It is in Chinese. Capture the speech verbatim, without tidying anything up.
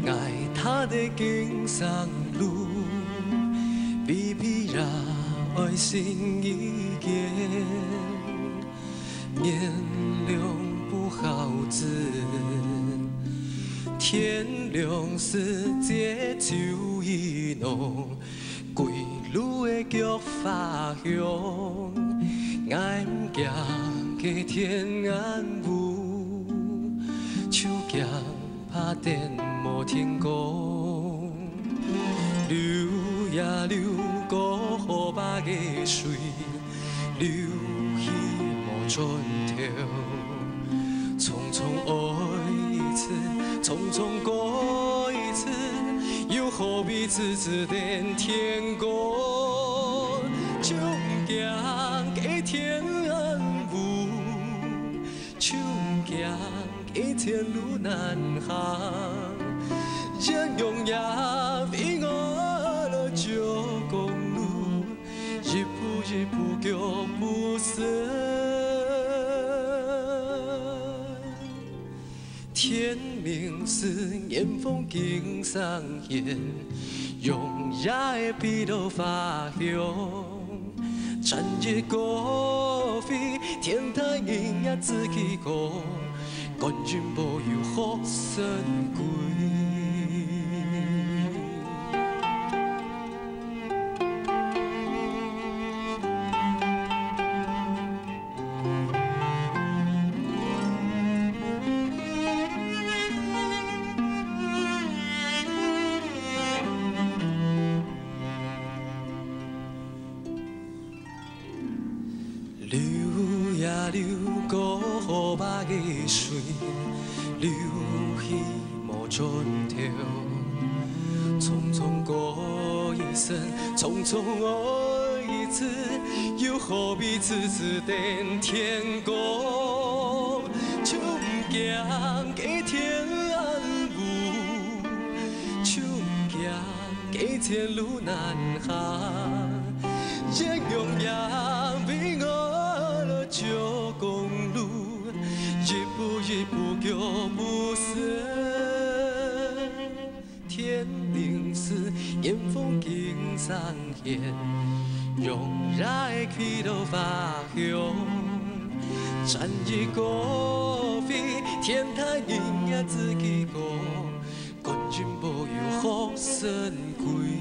爱他的景山路，微微热爱心已见，年龄不好自。 天亮时节酒意浓，归路的菊花香，爱不行加天安雾，手剑拍电无天光，流呀流，孤雨把月水，流去无尽头，匆匆爱一次。 匆匆过一次，又何必次次连天光？就不惊加天安雾，就不惊加天路难行。人用也为我了旧公路，一步一步脚步深。 天明时，烟风景上现，用热的披头发香。战日高飞，天台银也自己过，观音无有好神归。 流呀流，孤雨把月水，流去无尽头。匆匆过一生，匆匆爱一次，又何必次次等天光？就不惊加天安雾，就不惊加天路难行。人用也为我。 旧公路，一步一步脚步深。天明时，烟风景上现，用热的披头发香。战日高飞，天台银也自己过，观音保佑好神归。